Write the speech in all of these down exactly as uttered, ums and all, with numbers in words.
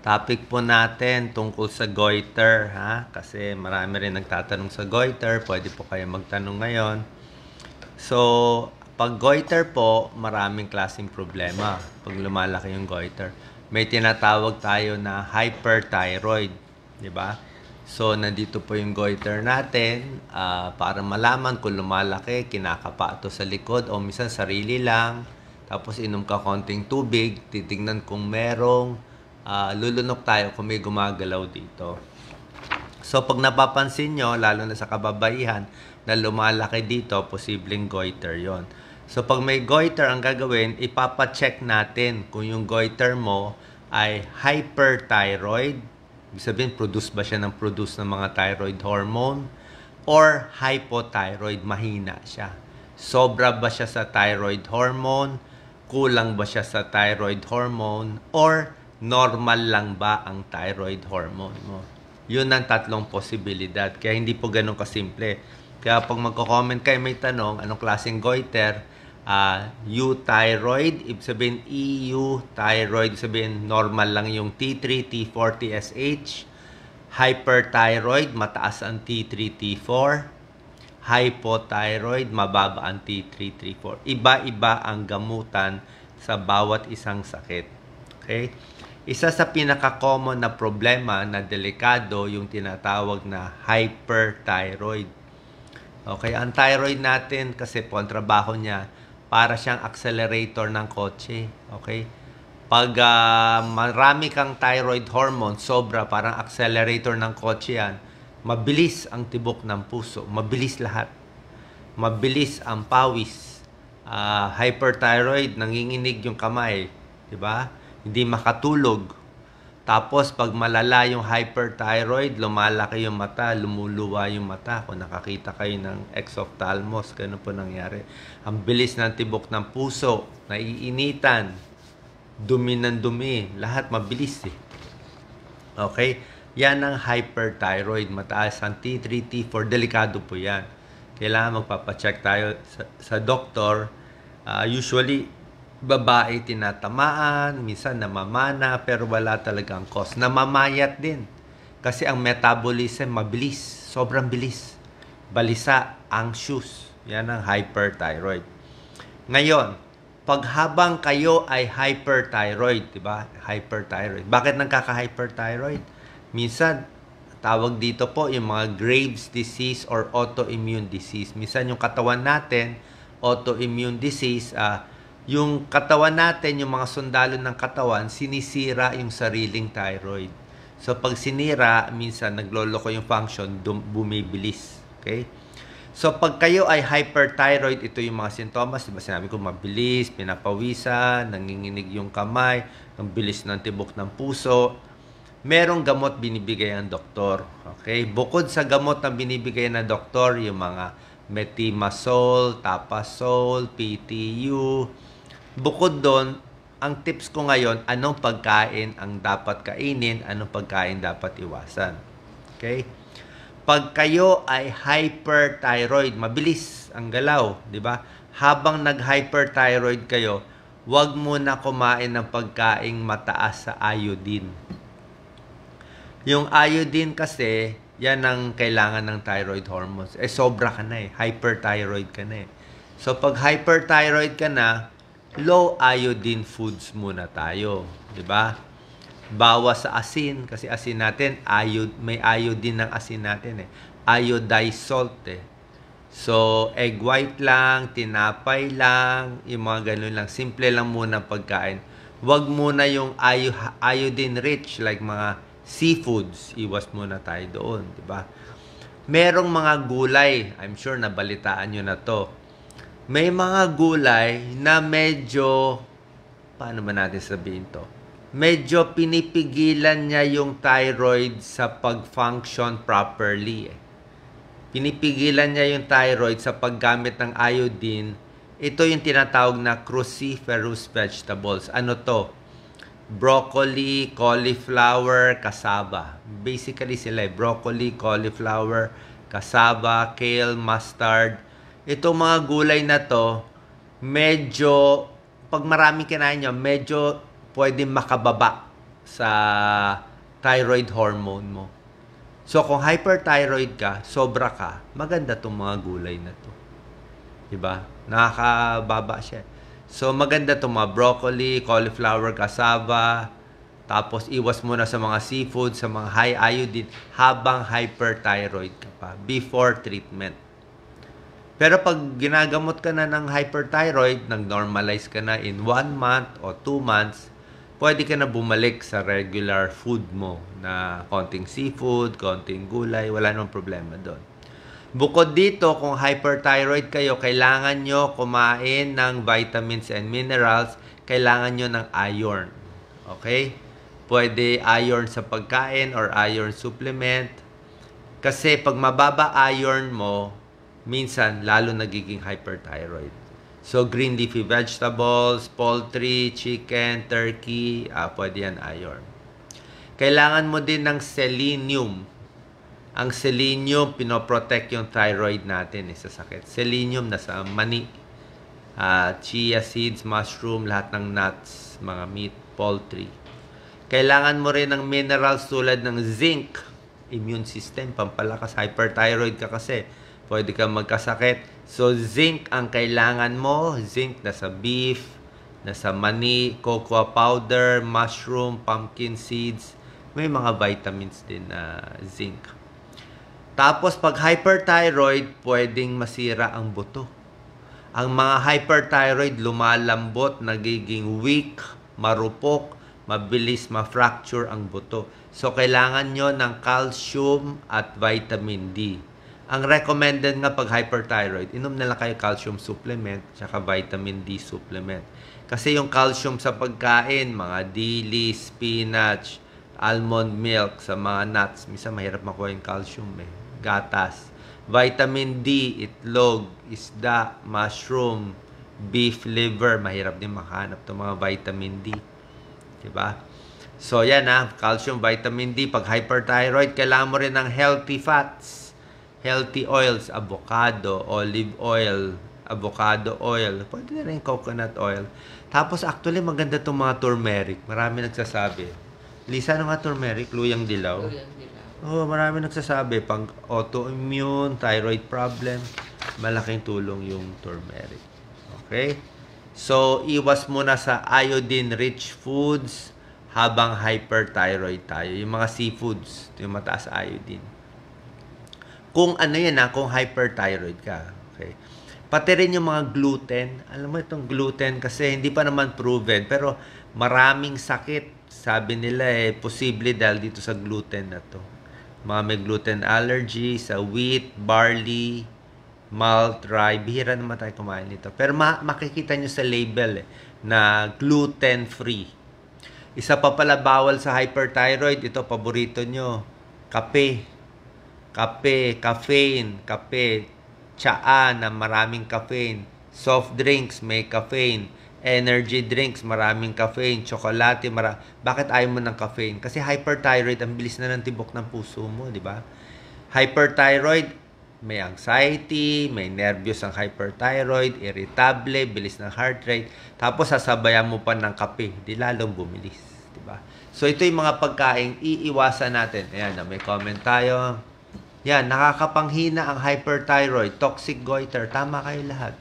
Topic po natin tungkol sa goiter, ha? Kasi marami rin nagtatanong sa goiter, pwede po kayo magtanong ngayon. So, pag goiter po, maraming klaseng problema pag lumalaki yung goiter. May tinatawag tayo na hyperthyroid, di ba? So, nandito po yung goiter natin uh, para malaman kung lumalaki, kinakapa ito sa likod o minsan sarili lang. Tapos inom ka konting tubig, titignan kung merong Uh, lulunok tayo kung may gumagalaw dito. So, pag napapansin nyo, lalo na sa kababaihan, na lumalaki dito, posibleng goiter yon. So, pag may goiter, ang gagawin, ipapacheck natin kung yung goiter mo ay hyperthyroid. Ibig sabihin, produce ba siya ng produce ng mga thyroid hormone? Or hypothyroid, mahina siya. Sobra ba siya sa thyroid hormone? Kulang ba siya sa thyroid hormone? Or normal lang ba ang thyroid hormone mo? Yun ang tatlong posibilidad. Kaya hindi po ganun kasimple. Kaya pag magko-comment kayo may tanong, anong klaseng goiter? Uh, euthyroid, ibig sabihin E U, thyroid, ibig sabihin normal lang yung T three, T four, T S H. Hyperthyroid, mataas ang T three, T four. Hypothyroid, mababa ang T three, T four. Iba-iba ang gamutan sa bawat isang sakit. Okay? Isa sa pinaka-common na problema na delikado yung tinatawag na hyperthyroid. Okay, ang thyroid natin kasi po ang trabaho niya para siyang accelerator ng kotse. Okay? Pag uh, marami kang thyroid hormone, sobra, parang accelerator ng kotse yan, mabilis ang tibok ng puso, mabilis lahat. Mabilis ang pawis. Uh, hyperthyroid, nanginginig yung kamay, di ba? Hindi makatulog. Tapos, pag malala yung hyperthyroid, lumalaki yung mata, lumuluwa yung mata. Kung nakakita kayo ng exophthalmos, ganun po nangyari. Ang bilis ng tibok ng puso, naiinitan, dumi ng dumi, lahat mabilis eh. Okay? Yan ang hyperthyroid. Mataas ang T three, T four, delikado po yan. Kailangan magpapacheck tayo sa, sa doktor. Uh, usually, babae tinatamaan, minsan namamana, pero wala talagang cause. Namamayat din. Kasi ang metabolism mabilis, sobrang bilis. Balisa, anxious. Yan ang hyperthyroid. Ngayon, pag habang kayo ay hyperthyroid, di ba? Hyperthyroid. Bakit nagkaka-hyperthyroid? Minsan, tawag dito po yung mga Graves' disease or autoimmune disease. Minsan yung katawan natin, autoimmune disease, ah, uh, yung katawan natin, yung mga sundalo ng katawan, sinisira yung sariling thyroid. So, pag sinira, minsan nagloloko yung function, bumibilis. Okay? So, pag kayo ay hyperthyroid, ito yung mga sintomas. Diba sinabi ko, mabilis, pinapawisan, nanginginig yung kamay, ang bilis ng tibok ng puso. Merong gamot binibigay ang doktor. Okay? Bukod sa gamot na binibigay ng doktor, yung mga metimazole, tapazole, P T U. Bukod doon, ang tips ko ngayon, anong pagkain ang dapat kainin, anong pagkain dapat iwasan. Okay? Pag kayo ay hyperthyroid, mabilis ang galaw, di ba? Habang nag-hyperthyroid kayo, huwag muna kumain ng pagkaing mataas sa iodine. Yung iodine kasi, yan ang kailangan ng thyroid hormones. Eh, sobra ka na eh. Hyperthyroid ka na eh. So, pag hyperthyroid ka na, low iodine foods muna tayo. Diba? Bawas sa asin. Kasi asin natin, iod, may iodine ng asin natin eh. Iodized salt eh. So, egg white lang, tinapay lang, yung mga ganun lang. Simple lang muna pagkain. Huwag muna yung iodine rich like mga seafoods, iwas muna tayo doon, di ba? Merong mga gulay, I'm sure nabalitaan nyo na to. May mga gulay na medyo, paano ba natin sabihin to? Medyo pinipigilan niya yung thyroid sa pag-function properly. Eh. Pinipigilan niya yung thyroid sa paggamit ng iodine. Ito yung tinatawag na cruciferous vegetables. Ano to? Broccoli, cauliflower, cassava. Basically sila eh. Broccoli, cauliflower, cassava, kale, mustard. Itong mga gulay na to, medyo, pag maraming kinain nyo, medyo pwede makababa sa thyroid hormone mo. So, kung hyperthyroid ka, sobra ka, maganda tong mga gulay na to. Diba? Nakakababa siya. So, maganda tong mga broccoli, cauliflower, cassava. Tapos, iwas muna sa mga seafood, sa mga high iodine, habang hyperthyroid ka pa, before treatment. Pero pag ginagamot ka na ng hyperthyroid, nag-normalize ka na in one month o two months, pwede ka na bumalik sa regular food mo na konting seafood, konting gulay, wala nang problema doon. Bukod dito, kung hyperthyroid kayo, kailangan nyo kumain ng vitamins and minerals, kailangan nyo ng iron. Okay? Pwede iron sa pagkain or iron supplement. Kasi pag mababa iron mo, minsan lalo nagiging hyperthyroid. So, green leafy vegetables, poultry, chicken, turkey, ah, pwede yan iron. Kailangan mo din ng selenium. Ang selenium, pinoprotect yung thyroid natin eh, sa sakit. Selenium nasa mani, ah, chia seeds, mushroom, lahat ng nuts, mga meat, poultry. Kailangan mo rin ng minerals tulad ng zinc, immune system, pampalakas, hyperthyroid ka kasi, pwede kang magkasakit. So, zinc ang kailangan mo. Zinc nasa beef, nasa mani, cocoa powder, mushroom, pumpkin seeds. May mga vitamins din na zinc. Tapos, pag hyperthyroid, pwedeng masira ang buto. Ang mga hyperthyroid lumalambot, nagiging weak, marupok, mabilis ma-fracture ang buto. So, kailangan nyo ng calcium at vitamin D. Ang recommended nga pag hyperthyroid, inom na lang kayo calcium supplement tsaka vitamin D supplement. Kasi yung calcium sa pagkain, mga dili, spinach, almond milk, sa mga nuts, minsan mahirap makuha yung calcium eh. Gatas. Vitamin D, itlog, isda, mushroom, beef liver, mahirap din makahanap itong mga vitamin D. Diba? So yan ha, calcium, vitamin D. Pag hyperthyroid, kailangan mo rin ng healthy fats. Healthy oils, avocado, olive oil, avocado oil, pwede na rin coconut oil. Tapos actually maganda itong mga turmeric. Marami nagsasabi. Lisa, ano nga turmeric? Luyang dilaw? Luyang dilaw. Oo, oh, marami nagsasabi. Pang autoimmune, thyroid problem, malaking tulong yung turmeric. Okay? So, iwas muna sa iodine-rich foods habang hyperthyroid tayo. Yung mga seafoods, yung mataas iodine. Kung ano yan ha, kung hyperthyroid ka. Okay. Pati rin yung mga gluten. Alam mo itong gluten kasi hindi pa naman proven. Pero maraming sakit. Sabi nila eh, posible dahil dito sa gluten na to. Mga may gluten allergy sa wheat, barley, malt, rye. Bihira naman tayo kumain nito. Pero ma makikita nyo sa label eh, na gluten-free. Isa pa pala bawal sa hyperthyroid. Ito, paborito nyo. Kape. Kape, caffeine, kape, tsaa na maraming caffeine, soft drinks, may caffeine, energy drinks, maraming caffeine, tsokolate, mara bakit ayaw mo ng caffeine? Kasi hyperthyroid, ang bilis na ng tibok ng puso mo, di ba? Hyperthyroid, may anxiety, may nervyos ang hyperthyroid, irritable, bilis ng heart rate, tapos sasabayan mo pa ng kape, di lalong bumilis, di ba? So ito yung mga pagkain iiwasan natin. Ayan, may comment tayo. Yan, nakakapanghina ang hyperthyroid, toxic goiter. Tama kayo lahat.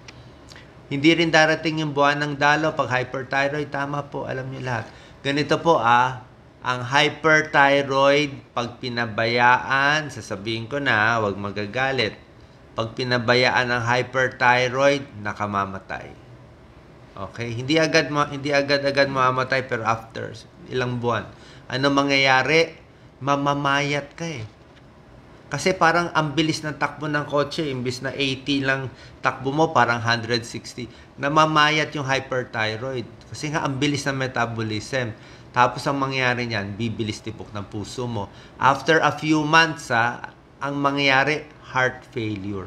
Hindi rin darating yung buwan ng dalaw pag hyperthyroid. Tama po, alam niyo lahat. Ganito po ah, ang hyperthyroid, pag pinabayaan, sasabihin ko na, huwag magagalit. Pag pinabayaan ang hyperthyroid, nakamamatay. Okay? Hindi agad hindi agad-agad mamamatay pero after ilang buwan. Ano mangyayari? Mamamayat ka eh. Kasi parang ang bilis ng takbo ng kotse, imbis na eighty lang takbo mo, parang one hundred sixty. Namamayat yung hyperthyroid. Kasi nga ang bilis ng metabolism. Tapos ang mangyayari niyan, bibilis tibok ng puso mo. After a few months, ha, ang mangyayari, heart failure.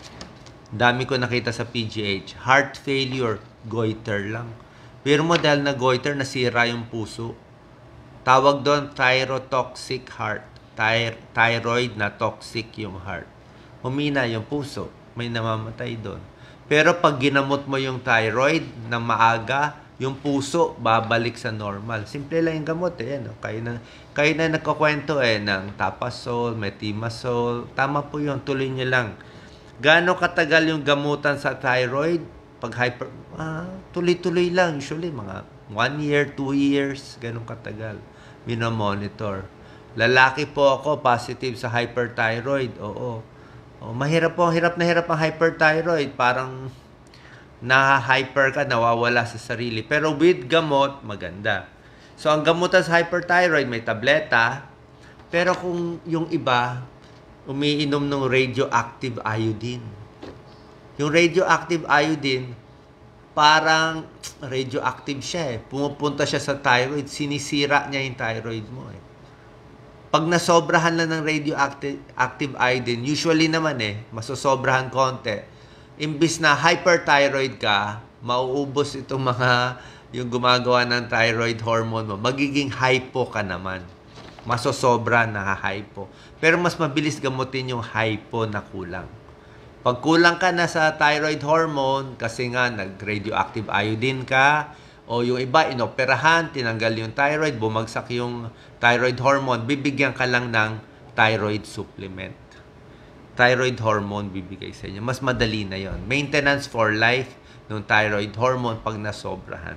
Dami ko nakita sa P G H. Heart failure, goiter lang. Pero mo dahil na goiter, nasira yung puso. Tawag doon, thyrotoxic heart. Thy thyroid na toxic yung heart. Humina yung puso. May namamatay doon. Pero pag ginamot mo yung thyroid na maaga, yung puso babalik sa normal. Simple lang yung gamot eh. Ano? Kayo na, kayo na nagkukwento eh ng Tapasol, Metimasol. Tama po yun, tuloy nyo lang. Gaano katagal yung gamutan sa thyroid? Pag hyper, ah, tuloy-tuloy lang. Usually mga one year, two years, ganun katagal. Minomonitor. Lalaki po ako, positive sa hyperthyroid. Oo. Oh, mahirap po, hirap na hirap ang hyperthyroid. Parang na-hyper ka, nawawala sa sarili. Pero with gamot, maganda. So, ang gamutan sa hyperthyroid, may tableta. Pero kung yung iba, umiinom ng radioactive iodine. Yung radioactive iodine, parang radioactive siya eh. Pumupunta siya sa thyroid, sinisira niya yung thyroid mo eh. Pag nasobrahan lang ng radioactive active iodine, usually naman eh, masosobrahan konti. Imbis na hyperthyroid ka, mauubos itong mga yung gumagawa ng thyroid hormone mo, magiging hypo ka naman. Masosobra na hypo. Pero mas mabilis gamutin yung hypo na kulang. Pag kulang ka na sa thyroid hormone, kasi nga nag-radioactive iodine ka, o yung iba, inoperahan, tinanggal yung thyroid, bumagsak yung thyroid hormone, bibigyan ka lang ng thyroid supplement. Thyroid hormone bibigay sa inyo. Mas madali na yon. Maintenance for life ng thyroid hormone pag nasobrahan.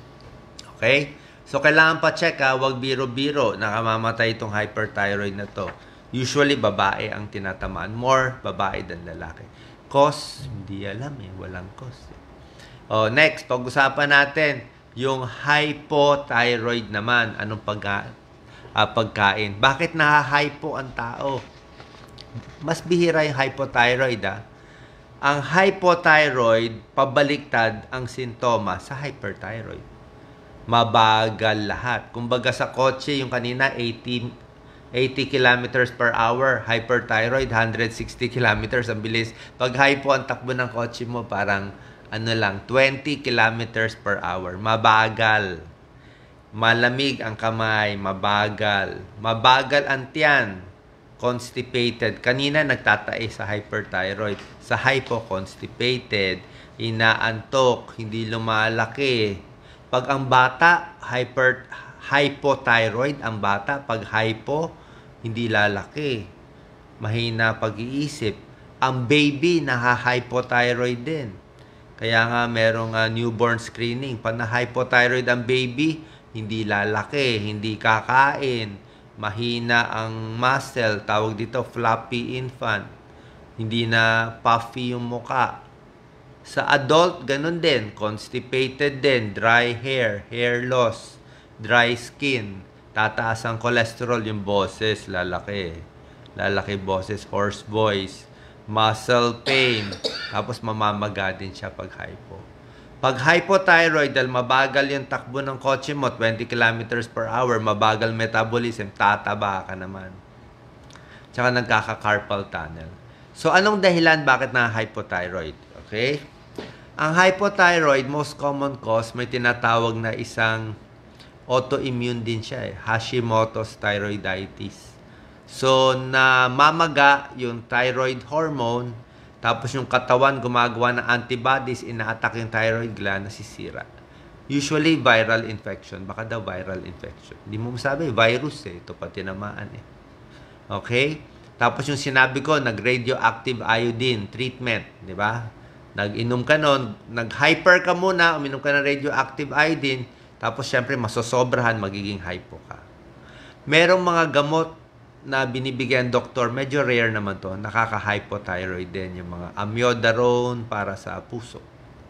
Okay? So, kailangan pa check ha, huwag biro-biro, nakamamatay itong hyperthyroid na to. Usually, babae ang tinatamaan. More babae than lalaki. Cause, hindi alam eh. Walang cause. Oh, next, pag-usapan natin yung hypothyroid naman. Anong pagka, uh, pagkain? Bakit naha-hypo ang tao? Mas bihira yung hypothyroid ah. Ang hypothyroid, pabaliktad ang sintoma sa hyperthyroid. Mabagal lahat. Kumbaga sa kotse, yung kanina eighty, eighty kilometers per hour, hyperthyroid, one hundred sixty kilometers ang bilis. Pag hypo ang takbo ng kotse mo, parang ano lang, twenty kilometers per hour. Mabagal. Malamig ang kamay, mabagal. Mabagal ang tiyan. Constipated. Kanina nagtatae sa hyperthyroid. Sa hypo, constipated. Inaantok, hindi lumalaki. Pag ang bata, hyper, hypothyroid ang bata. Pag hypo, hindi lalaki. Mahina pag-iisip. Ang baby, naha-hypothyroid din. Kaya nga merong uh, newborn screening. Pag na-hypothyroid ang baby, hindi lalaki, hindi kakain, mahina ang muscle, tawag dito floppy infant, hindi na puffy yung muka. Sa adult, ganun din, constipated din, dry hair, hair loss, dry skin, tataas ang cholesterol, yung boses, lalaki, lalaki boses, hoarse voice, muscle pain, tapos mamamaga din siya pag hypo. Pag hypothyroid, dahil mabagal yung takbo ng kotse mo, twenty kilometers per hour, mabagal metabolism, tataba ka naman. Tsaka nagkaka-carpal tunnel. So, anong dahilan bakit na hypothyroid? Okay? Ang hypothyroid, most common cause, may tinatawag na isang autoimmune din siya eh, Hashimoto's thyroiditis. So, namamaga yung thyroid hormone, tapos yung katawan gumagawa ng antibodies, ina-attack yung thyroid gland, nasisira. Usually, viral infection. Baka daw viral infection. Hindi mo masabi, virus eh. Ito pa tinamaan eh. Okay? Tapos yung sinabi ko, nag-radioactive iodine treatment. Di ba? Nag-inom ka nun, nag-hyper ka muna, uminom ka ng radioactive iodine, tapos syempre masosobrahan, magiging hypo ka. Merong mga gamot na binibigyan doktor, medyo rare naman to, nakaka-hypothyroid din, yung mga amiodarone para sa puso.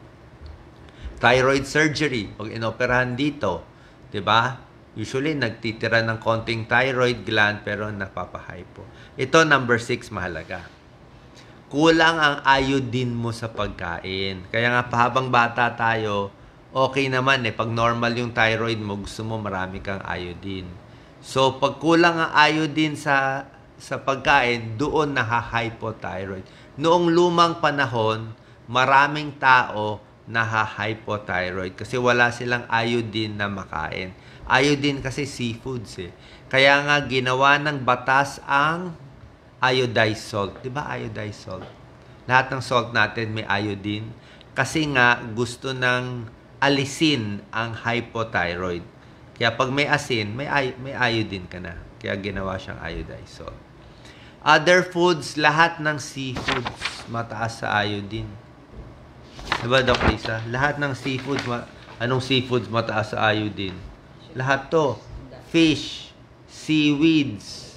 Thyroid surgery, pag inoperahan dito, 'di ba? Usually nagtitira ng konting thyroid gland pero napapahypo. Ito number six, mahalaga. Kulang ang iodine mo sa pagkain. Kaya nga habang bata tayo, okay naman eh, pag normal yung thyroid mo, gusto mo marami kang iodine. So, pag kulang ang iodine sa, sa pagkain, doon naha-hypothyroid. Noong lumang panahon, maraming tao naha-hypothyroid kasi wala silang iodine na makain. Iodine kasi seafoods eh. Kaya nga ginawa ng batas ang iodized salt. Diba iodized salt? Lahat ng salt natin may iodine. Kasi nga gusto ng alisin ang hypothyroid. Kaya pag may asin, may, may iodine ka na. Kaya ginawa siyang iodized salt. Other foods, lahat ng seafoods, mataas sa iodine. Diba, Doc Lisa? Lahat ng seafoods, anong seafoods mataas sa iodine? Lahat to. Fish, seaweeds,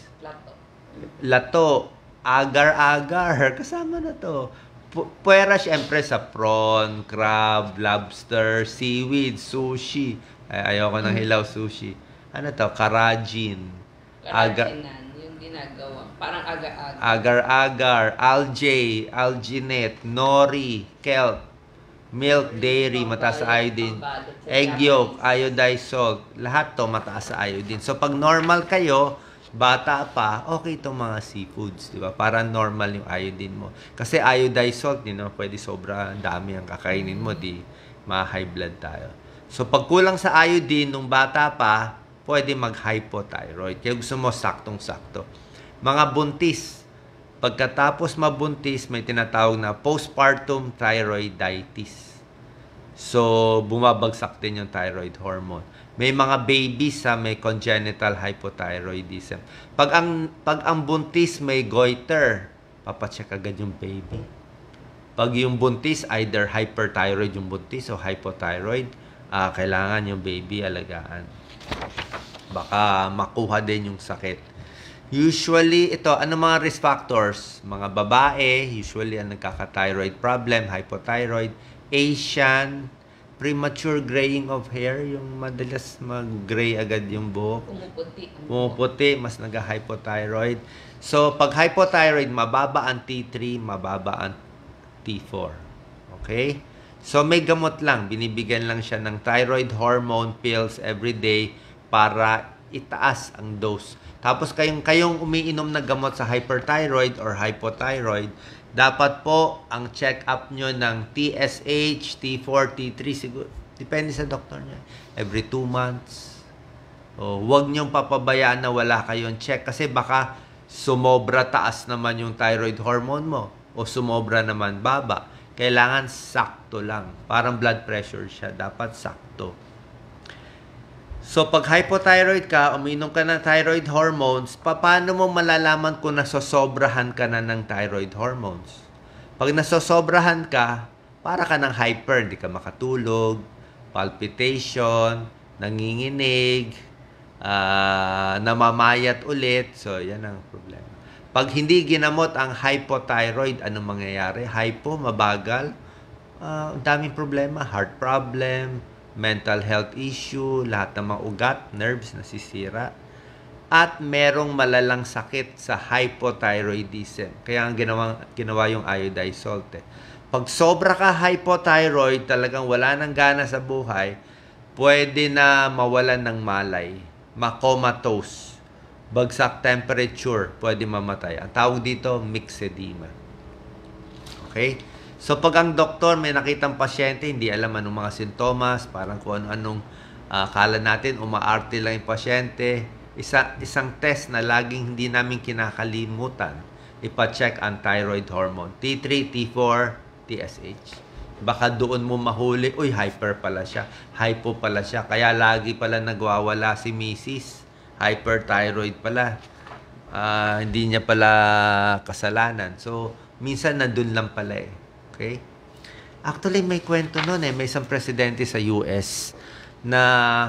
lato, agar-agar, kasama na to. Pwera siyempre sa prawn, crab, lobster, seaweed, sushi. Ay, ayoko ng hilaw sushi. Ano to? Karajin. Agar yung ginagawa. Parang agar-agar. Agar-agar, algae, alginate, nori, kelp, milk, dairy, mataas sa iodine. Egg yolk, iodized salt. Lahat to mataas sa iodine. So, pag normal kayo, bata pa, okay itong mga seafoods, di ba? Para normal yung iodine mo. Kasi iodized salt, di naman pwede sobra dami ang kakainin mo, di ma-high blood tayo. So, pag kulang sa iodine nung bata pa, pwede mag-hypothyroid. Kaya gusto mo saktong-sakto. Mga buntis, pagkatapos mabuntis, may tinatawag na postpartum thyroiditis. So, bumabagsak din yung thyroid hormone. May mga babies sa may congenital hypothyroidism. Pag ang, pag ang buntis may goiter, papacheck agad yung baby. Pag yung buntis, either hyperthyroid yung buntis o hypothyroid, uh, kailangan yung baby alagaan. Baka makuha din yung sakit. Usually, ito, ano mga risk factors? Mga babae, usually ang nagkaka-thyroid problem, hypothyroid, Asian, premature graying of hair, yung madalas mag-gray agad yung buhok. Pumuputi. Pumuputi, mas nag-hypothyroid. So, pag hypothyroid, mababa ang T three, mababa ang T four. Okay? So, may gamot lang. Binibigyan lang siya ng thyroid hormone pills every day para itaas ang dose. Tapos, kayong, kayong umiinom na gamot sa hyperthyroid or hypothyroid, dapat po ang check-up nyo ng T S H, T four, T three, siguro, depende sa doktor nyo. Every two months. O, huwag nyong papabayaan na wala kayong check kasi baka sumobra taas naman yung thyroid hormone mo o sumobra naman baba. Kailangan sakto lang. Parang blood pressure siya. Dapat sakto. So, pag hypothyroid ka, uminom ka ng thyroid hormones, paano mo malalaman kung nasosobrahan ka na ng thyroid hormones? Pag nasosobrahan ka, para ka ng hyper, di ka makatulog, palpitation, nanginginig, uh, namamayat ulit. So, yan ang problema. Pag hindi ginamot ang hypothyroid, anong mangyayari? Hypo, mabagal, uh, daming problema, heart problem, mental health issue, lahat ng mga ugat, nerves nasisira, at merong malalang sakit sa hypothyroidism. Kaya ang ginawa, ginawa yung iodized salt. Eh. Pag sobra ka hypothyroid, talagang wala nang gana sa buhay, pwede na mawalan ng malay, makomatose, bagsak temperature, pwede mamatay. Ang tawag dito, myxedema. Okay? So, pag ang doktor may nakitang pasyente, hindi alam anong mga sintomas, parang kung ano-anong uh, kala natin, umaarte lang yung pasyente, isa, isang test na laging hindi namin kinakalimutan, ipa-check ang thyroid hormone, T three, T four, T S H. Baka doon mo mahuli, uy, hyper pala siya, hypo pala siya, kaya lagi pala nagwawala si Missus Hyperthyroid pala. Uh, hindi niya pala kasalanan. So, minsan nandun lang pala eh. Okay? Actually, may kwento nun eh. May isang presidente sa U S na,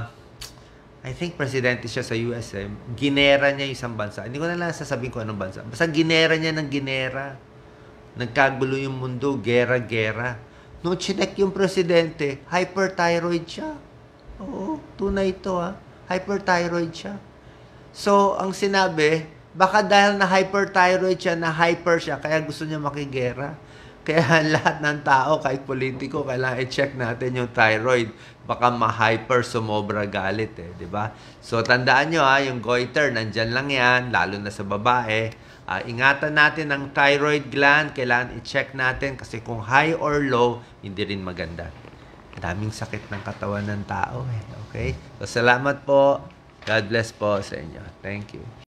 I think presidente siya sa U S eh. Ginera niya isang bansa. Hindi ko na lang sasabihin ko anong bansa. Basta ginera niya ng ginera. Nagkagulo yung mundo. Gera-gera. Nung chinek yung presidente, hyperthyroid siya. Oo, tunay ito ha. Hyperthyroid siya. So, ang sinabi, baka dahil na hyperthyroid siya, na hyper siya, kaya gusto niya makigera. Kaya lahat ng tao, kahit politiko, kailangan i-check natin yung thyroid. Baka ma-hyper, sumobra galit eh, di ba? So, tandaan nyo ha, yung goiter, nandyan lang yan, lalo na sa babae. Uh, ingatan natin ang thyroid gland, kailangan i-check natin kasi kung high or low, hindi rin maganda. Daming sakit ng katawan ng tao eh, okay? So, salamat po. God bless po sa inyo. Thank you.